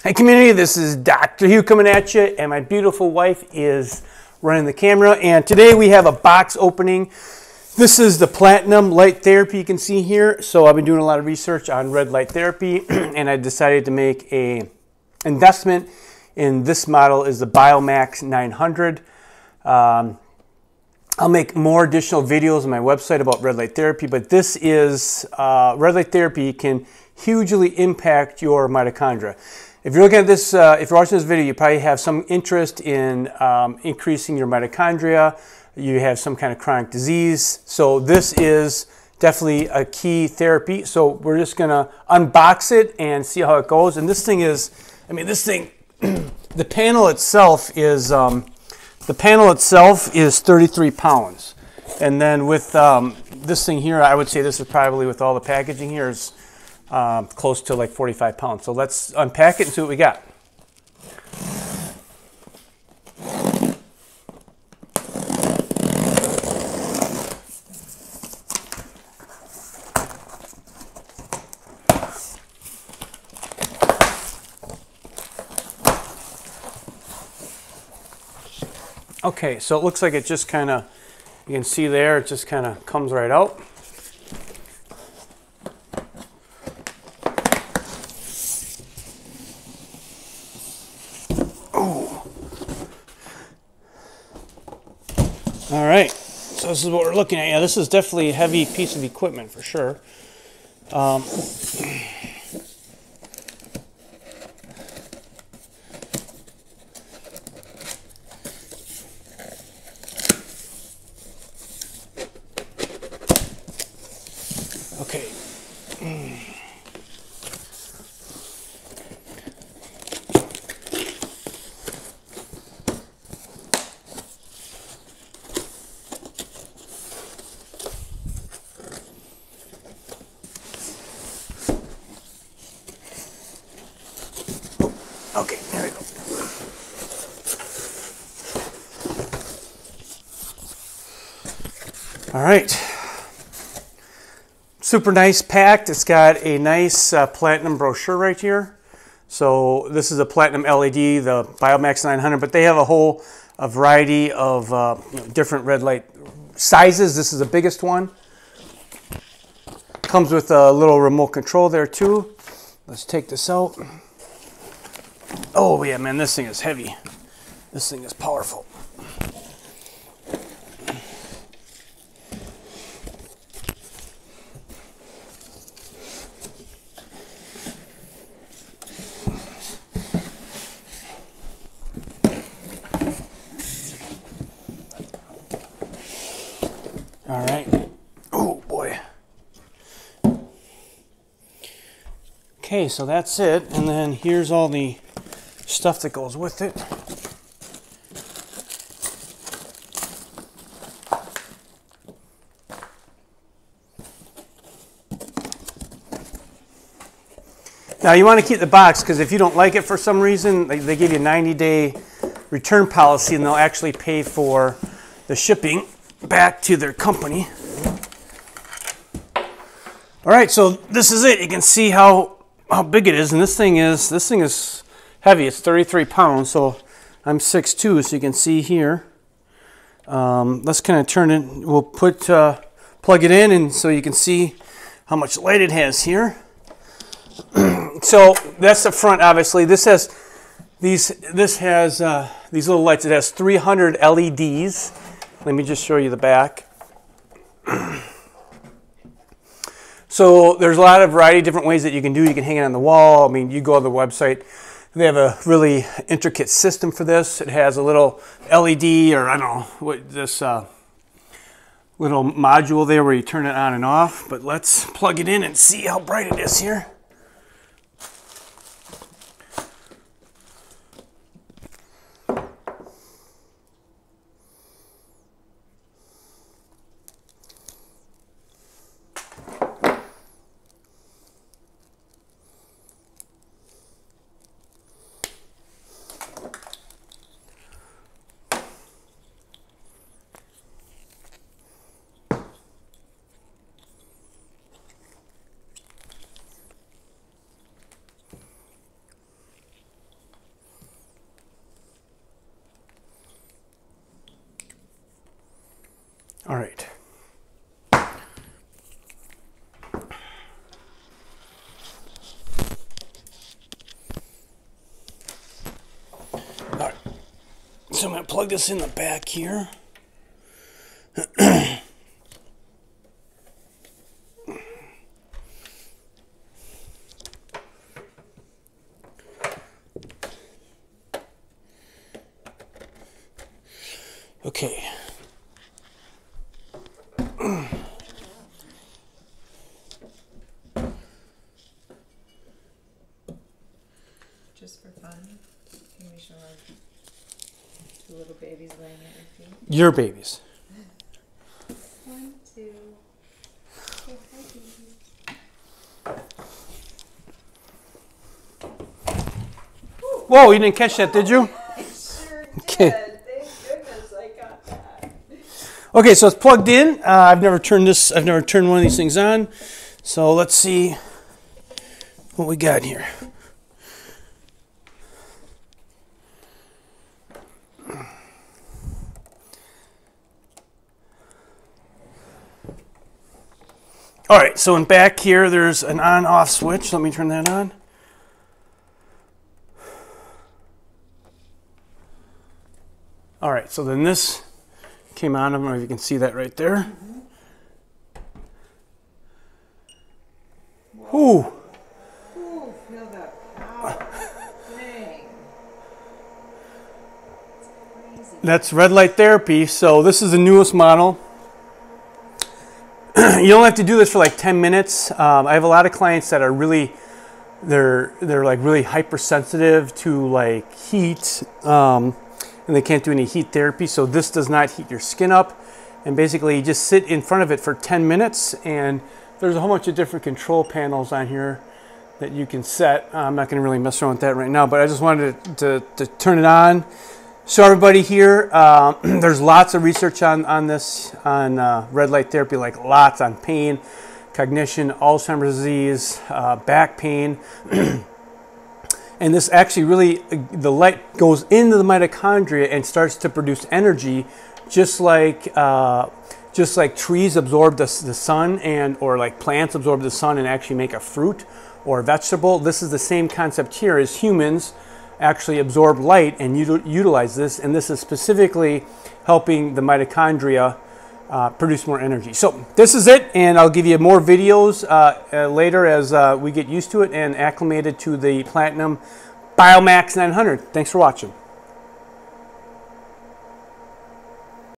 Hi community, this is Dr. Hugh coming at you, and my beautiful wife is running the camera. And today we have a box opening. This is the Platinum Light Therapy you can see here. So I've been doing a lot of research on red light therapy and I decided to make a investment in this model is the Biomax 900. I'll make more additional videos on my website about red light therapy, but this is red light therapy can hugely impact your mitochondria. If you're looking at this, if you're watching this video, you probably have some interest in increasing your mitochondria. You have some kind of chronic disease. So this is definitely a key therapy. So we're just gonna unbox it and see how it goes. And this thing is, I mean, this thing, the panel itself is 33 pounds. And then with this thing here, I would say this is probably with all the packaging here is close to like 45 pounds. So let's unpack it and see what we got. Okay, so it looks like it just kind of, you can see there, it just kind of comes right out. All right, so this is what we're looking at. Yeah, this is definitely a heavy piece of equipment for sure. Okay. Okay, there we go. All right. Super nice packed. It's got a nice platinum brochure right here. So this is a platinum LED, the Biomax 900, but they have a variety of different red light sizes. This is the biggest one. Comes with a little remote control there too. Let's take this out. Oh yeah, man, this thing is heavy. This thing is powerful. All right. Oh boy. Okay, so that's it. And then here's all the stuff that goes with it. Now you want to keep the box because if you don't like it for some reason, they give you a 90-day return policy and they'll actually pay for the shipping back to their company. All right, so this is it. You can see how big it is, and this thing is heavy. It's 33 pounds, so I'm 6'2", so you can see here. Let's kind of turn it. We'll plug it in, and so you can see how much light it has here. So that's the front, obviously. This has these little lights. It has 300 LEDs. Let me just show you the back. So there's a lot of variety of different ways that you can do. You can hang it on the wall. I mean, you go to the website. They have a really intricate system for this. It has a little LED, or I don't know what this little module there where you turn it on and off. But let's plug it in and see how bright it is here. So I'm going to plug this in the back here. Okay. Just for fun, can we show our two little babies laying at your feet? Your babies. 1, 2. Oh, hi, babies. Whoa, you didn't catch that, did you? I sure did. Okay. Thank goodness I got that. Okay, so it's plugged in. I've never turned one of these things on. So let's see what we got here. All right, so in back here, there's an on-off switch. Let me turn that on. All right, so then this came on. I don't know if you can see that right there. Ooh. Ooh, feel that power. Dang. It's crazy. That's red light therapy. So this is the newest model. You don't have to do this for like 10 minutes. I have a lot of clients that are really, they're like really hypersensitive to like heat, and they can't do any heat therapy. So this does not heat your skin up. And basically you just sit in front of it for 10 minutes, and there's a whole bunch of different control panels on here that you can set. I'm not going to really mess around with that right now, but I just wanted to turn it on. So everybody here, there's lots of research on this, on red light therapy, like lots on pain, cognition, Alzheimer's disease, back pain. And this actually really, the light goes into the mitochondria and starts to produce energy, just like trees absorb the sun, or like plants absorb the sun and actually make a fruit or a vegetable. This is the same concept here as humans actually absorb light and utilize this, and this is specifically helping the mitochondria produce more energy. So this is it, and I'll give you more videos later as we get used to it and acclimated to the Platinum Biomax 900. Thanks for watching.